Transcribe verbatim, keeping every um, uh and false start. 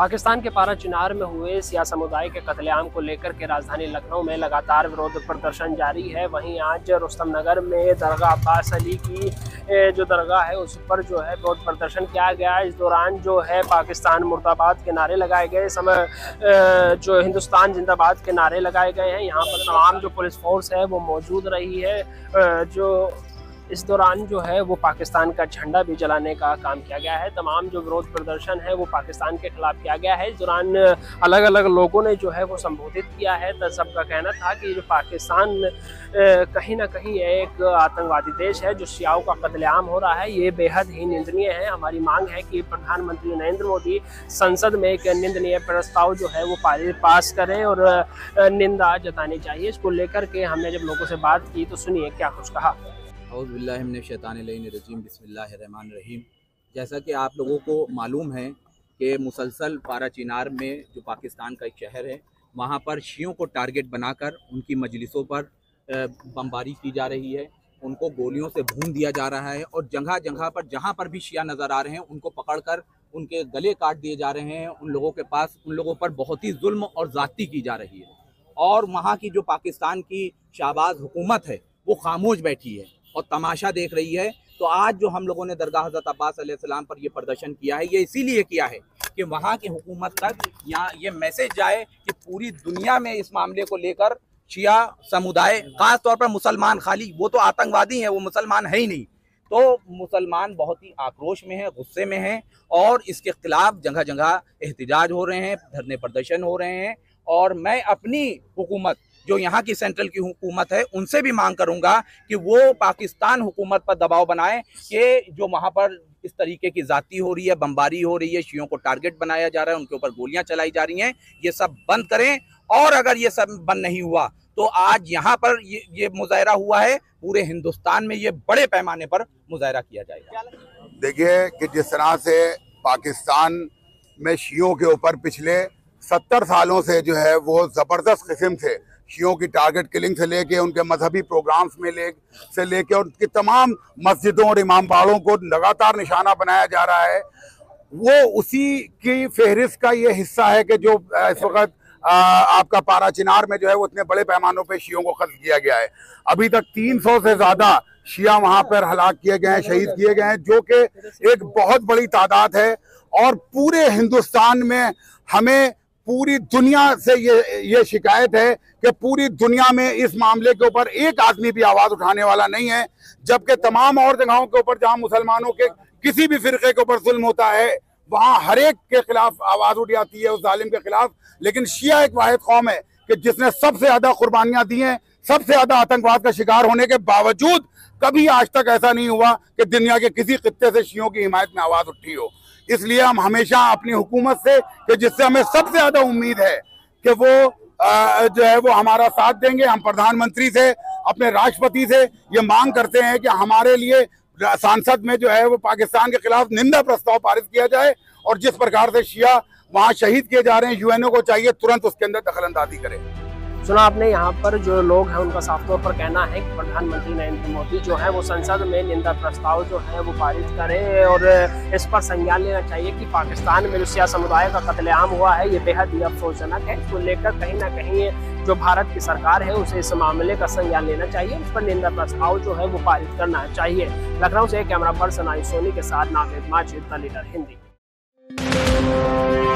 पाकिस्तान के पारा चिनार में हुए सिया समुदाय के कत्लेआम को लेकर के राजधानी लखनऊ में लगातार विरोध प्रदर्शन जारी है। वहीं आज रुस्तम नगर में दरगाह अब्बास अली की जो दरगाह है उस पर जो है विरोध प्रदर्शन किया गया। इस दौरान जो है पाकिस्तान मुर्दाबाद के नारे लगाए गए, समय जो हिंदुस्तान जिंदाबाद के नारे लगाए गए हैं। यहाँ पर तमाम जो पुलिस फोर्स है वो मौजूद रही है। जो इस दौरान जो है वो पाकिस्तान का झंडा भी जलाने का काम किया गया है। तमाम जो विरोध प्रदर्शन है वो पाकिस्तान के खिलाफ किया गया है। इस दौरान अलग अलग लोगों ने जो है वो संबोधित किया है। तो सबका कहना था कि जो पाकिस्तान कहीं ना कहीं एक आतंकवादी देश है। जो शियाओं का कत्लेआम हो रहा है ये बेहद ही निंदनीय है। हमारी मांग है कि प्रधानमंत्री नरेंद्र मोदी संसद में एक निंदनीय प्रस्ताव जो है वो पास करें और निंदा जतानी चाहिए। इसको लेकर के हमने जब लोगों से बात की तो सुनिए क्या कुछ कहा। बिस्मिल्लाहिर्रहमानिर्रहीम। जैसा कि आप लोगों को मालूम है कि मुसलसल पारा चिनार में जो पाकिस्तान का एक शहर है वहाँ पर शियों को टारगेट बनाकर उनकी मजलिसों पर बमबारी की जा रही है, उनको गोलियों से भून दिया जा रहा है और जगह जगह पर जहाँ पर भी शिया नज़र आ रहे हैं उनको पकड़कर उनके गले काट दिए जा रहे हैं। उन लोगों के पास उन लोगों पर बहुत ही जुल्म और ज़्यादती की जा रही है और वहाँ की जो पाकिस्तान की शाहबाज हुकूमत है वो खामोश बैठी है और तमाशा देख रही है। तो आज जो हम लोगों ने दरगाह हज़रत अब्बास अलैहिस्सलाम पर ये प्रदर्शन किया है ये इसीलिए किया है कि वहाँ की हुकूमत तक यहाँ ये मैसेज जाए कि पूरी दुनिया में इस मामले को लेकर शिया समुदाय, ख़ास तौर पर मुसलमान, खाली वो तो आतंकवादी हैं, वो मुसलमान है ही नहीं, तो मुसलमान बहुत ही आक्रोश में है, गुस्से में हैं और इसके खिलाफ जगह जगह एहतजाज हो रहे हैं, धरने प्रदर्शन हो रहे हैं। और मैं अपनी हुकूमत जो यहाँ की सेंट्रल की हुकूमत है उनसे भी मांग करूँगा कि वो पाकिस्तान हुकूमत पर दबाव बनाए कि जो वहाँ पर इस तरीके की ज़ाती हो रही है, बमबारी हो रही है, शियों को टारगेट बनाया जा रहा है, उनके ऊपर गोलियां चलाई जा रही हैं, ये सब बंद करें। और अगर ये सब बंद नहीं हुआ तो आज यहाँ पर ये ये मुजाहरा हुआ है, पूरे हिंदुस्तान में ये बड़े पैमाने पर मुजाहरा किया जाएगा। देखिए कि जिस तरह से पाकिस्तान में शियों के ऊपर पिछले सत्तर सालों से जो है वो ज़बरदस्त किस्म से शियों की टारगेट किलिंग से लेके उनके मजहबी प्रोग्राम्स में ले से लेके और उनकी तमाम मस्जिदों और इमाम बाड़ों को लगातार निशाना बनाया जा रहा है, वो उसी की फहरिस्त का ये हिस्सा है कि जो इस वक्त आपका पारा चिनार में जो है वो इतने बड़े पैमानों पे शियों को कत्ल किया गया है। अभी तक तीन सौ से ज़्यादा शिया वहाँ पर हलाक किए गए हैं, शहीद किए गए हैं, जो कि एक बहुत बड़ी तादाद है। और पूरे हिंदुस्तान में हमें पूरी दुनिया से ये ये शिकायत है कि पूरी दुनिया में इस मामले के ऊपर एक आदमी भी आवाज़ उठाने वाला नहीं है, जबकि तमाम और जगहों के ऊपर जहां मुसलमानों के किसी भी फिरके के ऊपर जुल्म होता है वहां हर एक के खिलाफ आवाज़ उठ जाती है, उस जालिम के खिलाफ। लेकिन शिया एक वाहिद कौम है कि जिसने सबसे ज़्यादा कुर्बानियाँ दी हैं, सबसे ज़्यादा आतंकवाद का शिकार होने के बावजूद कभी आज तक ऐसा नहीं हुआ कि दुनिया के किसी खित्ते से शियों की हिमायत में आवाज़ उठी हो। इसलिए हम हमेशा अपनी हुकूमत से कि जिससे हमें सबसे ज्यादा उम्मीद है कि वो आ, जो है वो हमारा साथ देंगे, हम प्रधानमंत्री से, अपने राष्ट्रपति से ये मांग करते हैं कि हमारे लिए संसद में जो है वो पाकिस्तान के खिलाफ निंदा प्रस्ताव पारित किया जाए और जिस प्रकार से शिया वहाँ शहीद किए जा रहे हैं यूएनओ को चाहिए तुरंत उसके अंदर दखलंदाजी करे। सुना आपने, यहाँ पर जो लोग हैं उनका साफ तौर पर कहना है कि प्रधानमंत्री नरेंद्र मोदी जो है वो संसद में निंदा प्रस्ताव जो है वो पारित करें और इस पर संज्ञान लेना चाहिए कि पाकिस्तान में जो शिया समुदाय का कत्लेआम हुआ है ये बेहद ही अफसोसजनक है। इसको लेकर कहीं ना कहीं जो भारत की सरकार है उसे इस मामले का संज्ञान लेना चाहिए, इस पर निंदा प्रस्ताव जो है वो पारित करना चाहिए। लखनऊ से कैमरा पर्सन आई सोनी के साथ नावेद माजिद, द लीडर हिंदी।